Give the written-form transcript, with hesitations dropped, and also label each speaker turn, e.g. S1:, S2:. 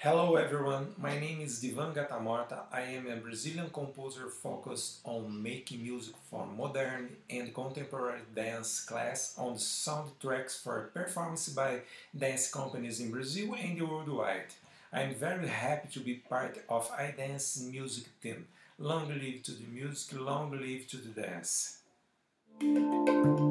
S1: Hello everyone, my name is Divan Gattamorta. I am a Brazilian composer focused on making music for modern and contemporary dance class on the soundtracks for performance by dance companies in Brazil and worldwide. I am very happy to be part of IDance music team. Long live to the music, long live to the dance.